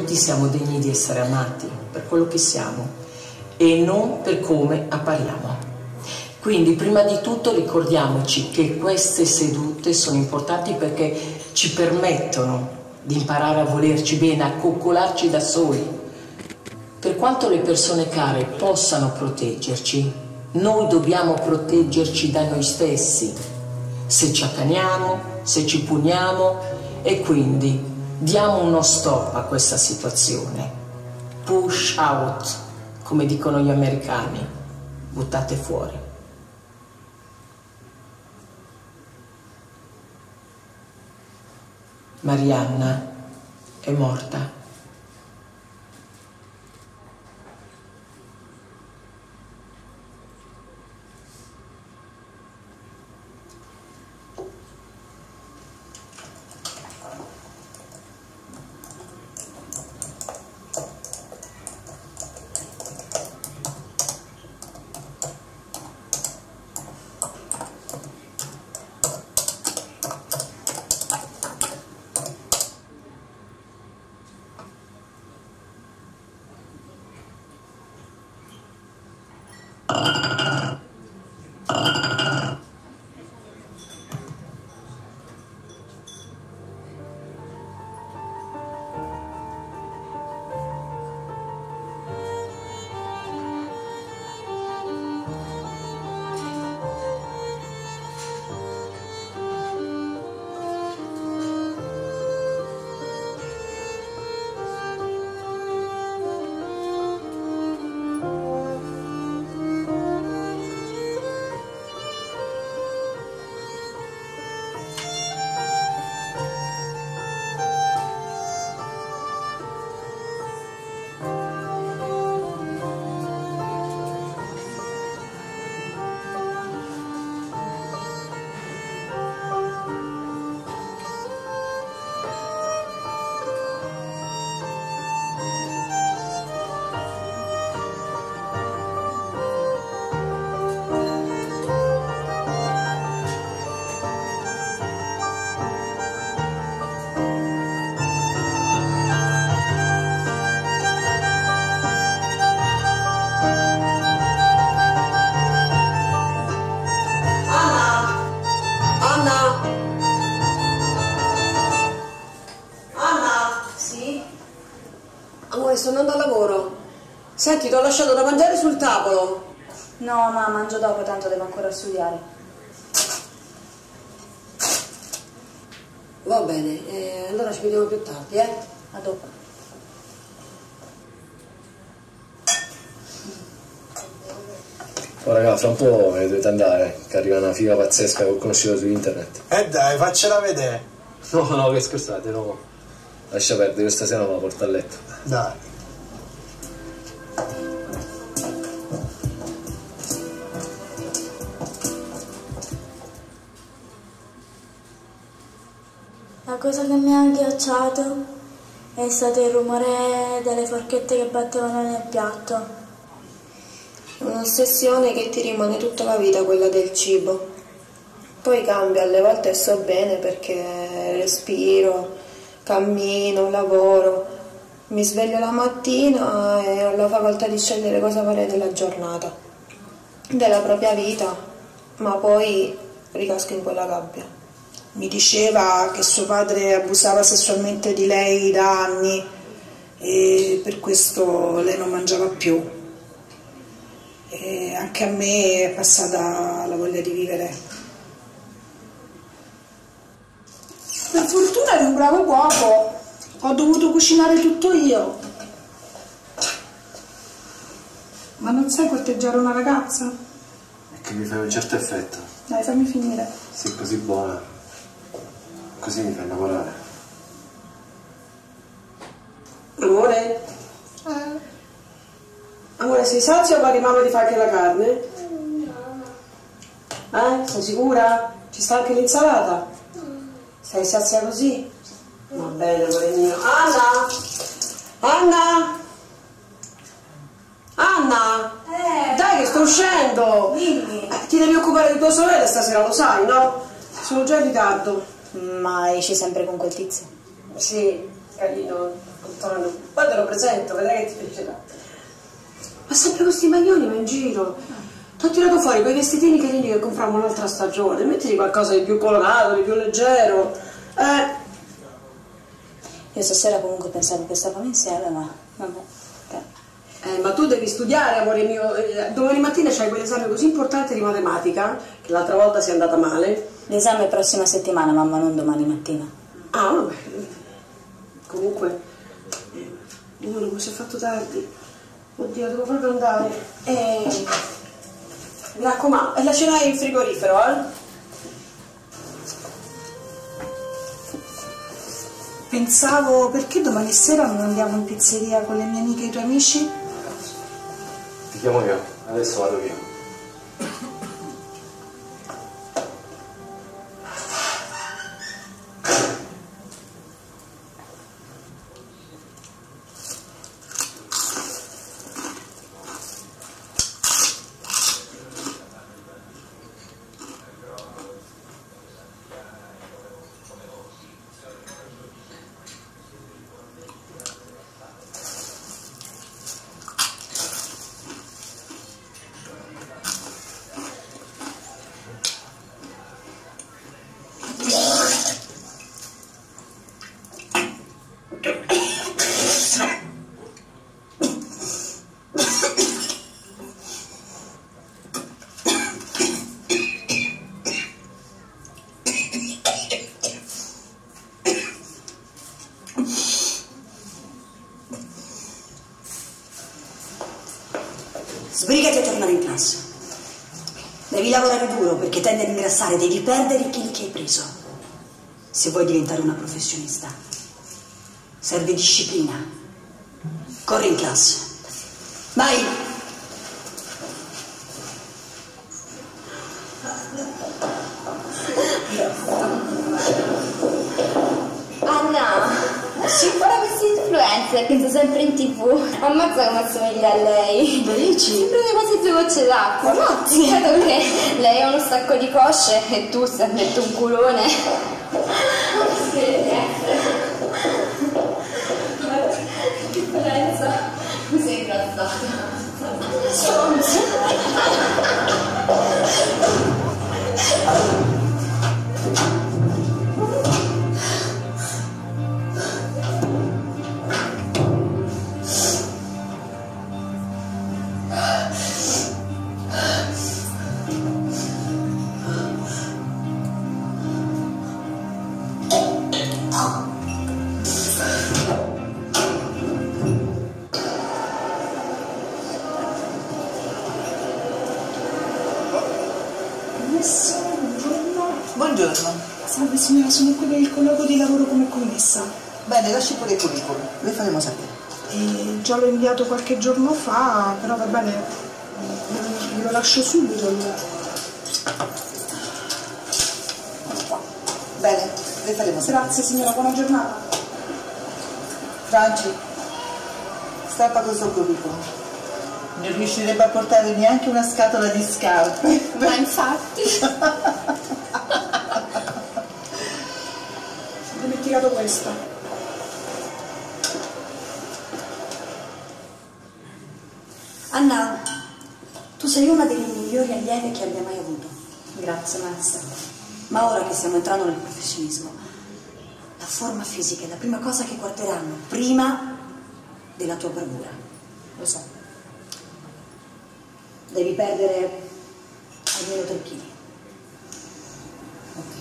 tutti siamo degni di essere amati per quello che siamo e non per come appariamo. Quindi prima di tutto ricordiamoci che queste sedute sono importanti perché ci permettono di imparare a volerci bene, a coccolarci da soli. Per quanto le persone care possano proteggerci, noi dobbiamo proteggerci da noi stessi, se ci accaniamo, se ci puniamo, e quindi diamo uno stop a questa situazione. Push out, come dicono gli americani, buttate fuori. Marianna è morta. Sto andando al lavoro. Senti, ti ho lasciato da mangiare sul tavolo. No, ma mangio dopo, tanto devo ancora studiare. Va bene, allora ci vediamo più tardi, A dopo. Oh raga, fra un po' me ne dovete andare, che arriva una figa pazzesca che ho conosciuto su internet. Dai, faccela vedere. No, che scusate, no. Lascia perdere, questa sera me la porto a letto. Dai. La cosa che mi ha agghiacciato è stato il rumore delle forchette che battevano nel piatto. È un'ossessione che ti rimane tutta la vita, quella del cibo. Poi cambia, alle volte sto bene perché respiro, cammino, lavoro, mi sveglio la mattina e ho la facoltà di scegliere cosa fare della giornata, della propria vita, ma poi ricasco in quella gabbia. Mi diceva che suo padre abusava sessualmente di lei da anni e per questo lei non mangiava più. E anche a me è passata la voglia di vivere. Per fortuna ero un bravo cuoco, ho dovuto cucinare tutto io. Ma non sai corteggiare una ragazza? È che mi fai un certo effetto. Dai, fammi finire. Sei così buona, così mi fai innamorare. Amore? Amore, sei sazio o pari mamma ti fa anche la carne? Sei sicura? Ci sta anche l'insalata? Stai sazia così? Va bene, amore mio. Anna! Anna! Anna! Dai che sto uscendo! Ti devi occupare di tua sorella stasera, lo sai, no? Sono già in ritardo. Ma esci sempre con quel tizio? Sì, carino, con Antonio. Poi te lo presento, vedrai che ti piacerà. Ma sempre con sti maglioni, ma in giro. Ti ho tirato fuori quei vestitini carini che compriamo un'altra stagione. Mettiti qualcosa di più colorato, di più leggero. Io stasera comunque pensavo che stavamo insieme, ma vabbè. Ma tu devi studiare, amore mio. Domani mattina c'hai quell'esame così importante di matematica, che l'altra volta si è andata male. L'esame è prossima settimana, mamma, non domani mattina. Ah, vabbè. Comunque, come si è fatto tardi. Oddio, devo proprio andare. Mi raccomando, e la cena è in frigorifero, Pensavo, perché domani sera non andiamo in pizzeria con le mie amiche e i tuoi amici? Ti chiamo io, adesso vado via. Sbrigati a tornare in classe. Devi lavorare duro perché tendi ad ingrassare, devi perdere i chili che hai preso. Se vuoi diventare una professionista, serve disciplina. Corri in classe. Vai! Anna, ci farà questi influencer che sono sempre in TV. Ammazza come assomiglia a lei. Dici? Sempre quasi due gocce d'acqua. Peccato che lei ha uno stacco di cosce e tu stai metto un culone. Che differenza. Mi sei ingrassata. Buongiorno. Salve signora, sono qui per il colloquio di lavoro come commessa. Bene, lasci pure il curriculum, le faremo sapere. Già l'ho inviato qualche giorno fa, però va bene, lo lascio subito. Bene, le faremo sapere. Grazie signora, buona giornata. Franci, strappa questo curriculum. Non riuscirebbe a portare neanche una scatola di scarpe. Ma infatti. Ho dimenticato questa. Anna, tu sei una delle migliori allieve che abbia mai avuto. Grazie, maestra. Ma ora che stiamo entrando nel professionismo, la forma fisica è la prima cosa che guarderanno, prima della tua bravura. Lo so. Devi perdere almeno 3 kg. Ok.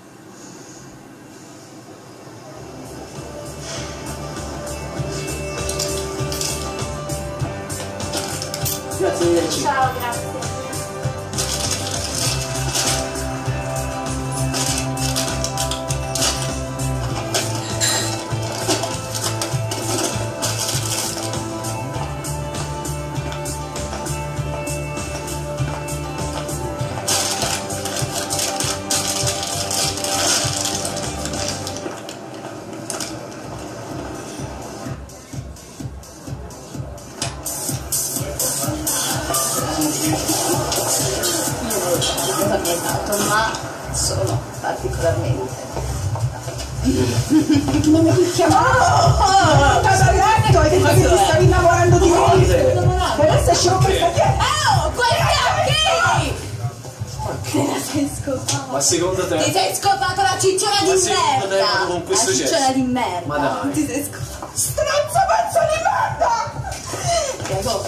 Grazie mille. Ciao, grazie. Ma sono particolarmente Non mi chiamare! Cosa hai detto? Hai detto che ti stavi innamorando di me! E adesso esciamo per stagione! Oh, quei Te la sei scopata. Ma secondo te? Ti sei scopato la cicciona di secondo te merda. con questo la cicciona gesto? di merda. Ma dai. Ti sei scopato. Stronzo pezzo di merda! Prego,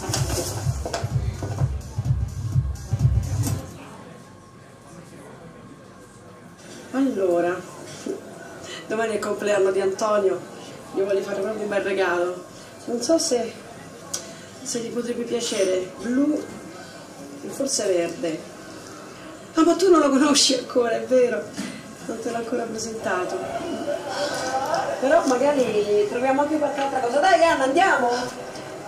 Allora, domani è il compleanno di Antonio, gli voglio fare proprio un bel regalo. Non so se gli potrebbe piacere, blu e forse verde. Ah, ma tu non lo conosci ancora, è vero, non te l'ho ancora presentato. Però magari troviamo anche qualche altra cosa. Dai Anna, andiamo!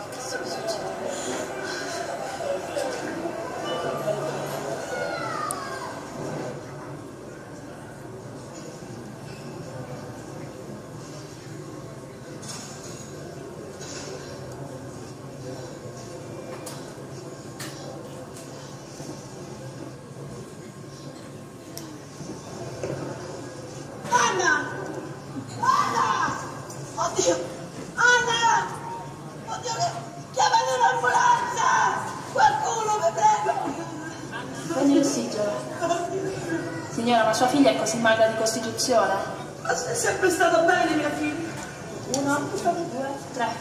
Anna! Anna! Oddio! Anna! Oddio, chiamate un'ambulanza! Qualcuno, vi prego! Prendi l'ossigeno. Signora, ma sua figlia è così magra di costituzione? Ma sei sempre stata bene, mia figlia. 1, 2, 3.